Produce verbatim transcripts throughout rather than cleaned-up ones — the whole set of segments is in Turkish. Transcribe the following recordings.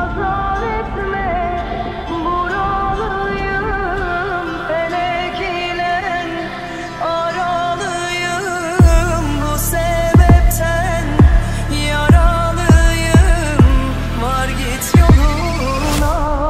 azar etme, buralıyım, felek ile aralıyım. Bu sebepten yaralıyım, var git yoluna.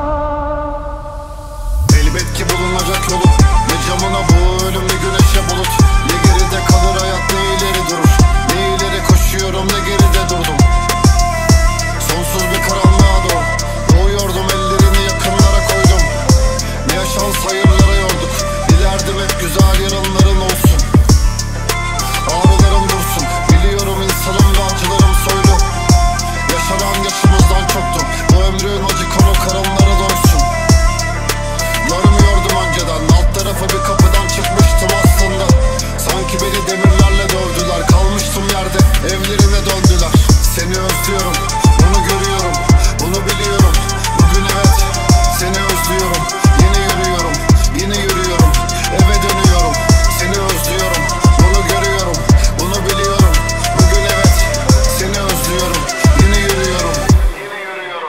Elbet ki bulunacak yolu, ne camına bu ölüm ne güneşe bulut. Ne geride kalır hayat ne ileri durur. Ne ileri koşuyorum ne geride durdum. Sonsuz bir karanlığa doğru doğuyordum, ellerini yakınlara koydum. Ne yaşans hayırlara yorduk, dilerdim hep güzel yarınların olsun. Ağrılarım dursun, biliyorum insanım ve acılarım soylu. Yaşanan yaşımızdan çoktu, bu ömrün acı konu karınlara dönsün. Görmüyordum önceden, alt tarafı bir kapıdan çıkmıştım aslında. Sanki beni demirlerle dövdüler, kalmıştım yerde, evlerine döndüler. Seni özlüyorum, bunu görüyorum, bunu biliyorum. Bugün evet, seni özlüyorum. Yine yürüyorum, yine yürüyorum, eve dönüyorum. Seni özlüyorum, bunu görüyorum, bunu biliyorum. Bugün evet, seni özlüyorum. Yine yürüyorum, yine yürüyorum.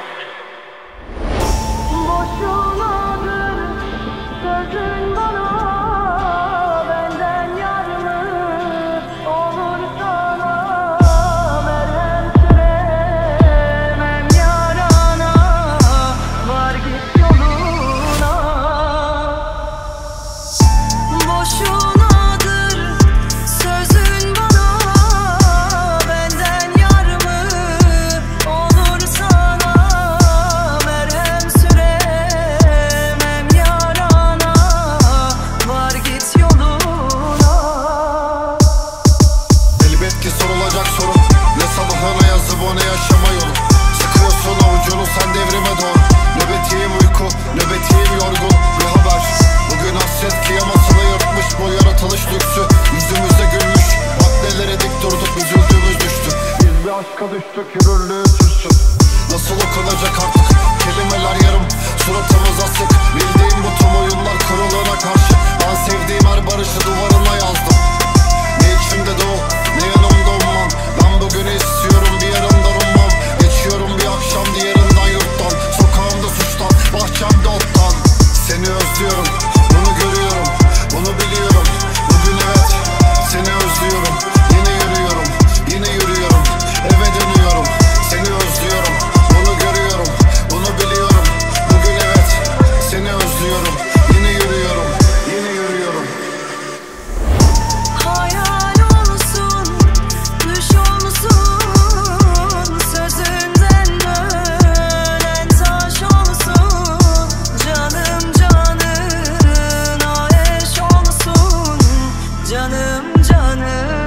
Boşunadır sözün bana, benden yar mı olur sana? Merhem süremem yarana, var git yoluna. Boşunadır sözün bana, benden yar mı olur sana? Merhem süremem yarana, var git yoluna. Elbet ki sorulacak soru, ne sabahına yazı bu ne yaşama yolu. Sıkıyorsun avucunu sen devrime doğru. Nöbetiyim uyku, nöbetiyim yorgun bir haber. Bugün hasret kıyamasını yırtmış bu yaratılış lüksü. Yüzümüzde gülmüş, bak nelere dik durduk, üzüldüğümüz düştü. Biz bir aşka düştük, yürürlüğü sürsün. Nasıl okunacak artık, kelimeler yarım, suratımız asık. Bildiğim bu tüm oyunlar kurulana karşı, ben sevdiğim her barışı duvarına yazdım. Ne içimde doğu, ne yanımda umman. Ben bugünü istiyorum, bir yarından ummam. Geçiyorum bir akşam diğerinden yurttan, sokağımda suçtan, bahçemde ottan. Seni özlüyorum, bunu görüyorum, bunu biliyorum. Bugün evet, seni özlüyorum. Yine yürüyorum, yine yürüyorum, eve dönüyorum. Seni özlüyorum, bunu görüyorum, bunu biliyorum. Bugün evet, seni özlüyorum. Yine yürüyorum, yine yürüyorum. Hayal olsun, düş olsun, sözünden ölen taş olsun. Canım canına eş olsun, canım canım.